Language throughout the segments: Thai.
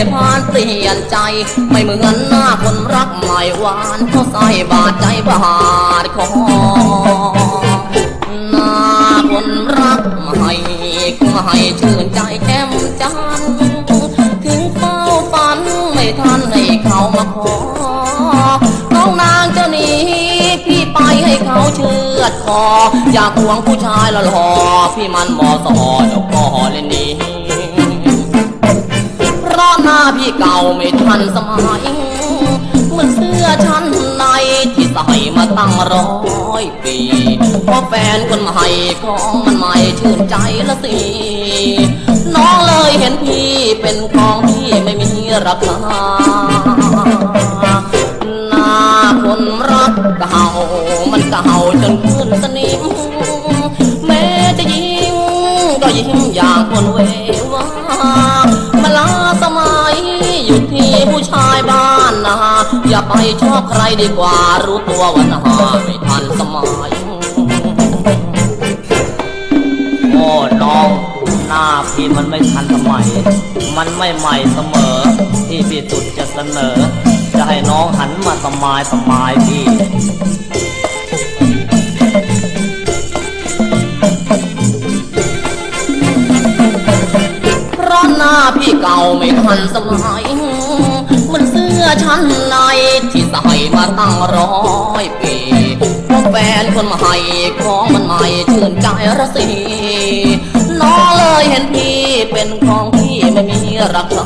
ผ่านเปลี่ยนใจไม่เหมือนหน้าคนรักใหม่หวานเขาใส่บาดใจบาดคอหน้าคนรักใหม่ก็ให้ชื่นใจแจ่มจันทร์ถึงเฝ้าฝันไม่ทันให้เขามาขอน้องนางเจ้านี้พี่ไปให้เขาเชือดคออยากห่วงผู้ชายละหล่อพี่มันมอสอเจ้าก็เล่นนี้เพราะหน้าพี่เก่าไม่ทันสมัยเหมือนเสื้อชั้นในที่ใส่มาตั้ง100 ปีเพราะแฟนคนใหม่ของมันใหม่ชื่นใจละสิน้องเลยเห็นพี่เป็นของที่ไม่มีราคาหน้าคนรักเก่ามันเก่าจนขึ้นสนิมแม้จะยิ้มก็ยิ้มอย่างคนเววามาลาสมัยอยู่ที่ผู้ชายบ้านนาอย่าไปชอบใครดีกว่ารู้ตัวว่าหน้าไม่ทันสมัยโอ้น้องหน้าพี่มันไม่ทันสมัยมันไม่ใหม่เสมอที่พี่สุดจะเสนอจะให้น้องหันมาสมายพี่เพราะหน้าพี่เก่าไม่ทันสมัยมันเสื้อชั้นในที่ใส่มาตั้ง100 ปีเพราะแฟนคนใหม่ของมันใหม่ชื่นใจระสีน้องเลยเห็นพี่เป็นของที่ไม่มีราคา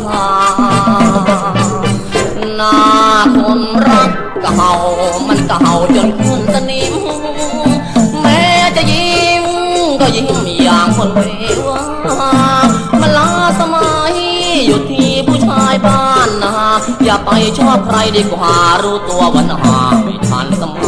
หน้าคนรักเก่ามันเก่าจนขึ้นสนิมแม้จะยิ้มก็ยิ้มอย่างคนเววามาลาสมัยอยู่ที่ผู้ชายบ้านนาอย่าไปชอบใครดีกว่ารู้ตัวว่าหน้าไม่ทันสมัย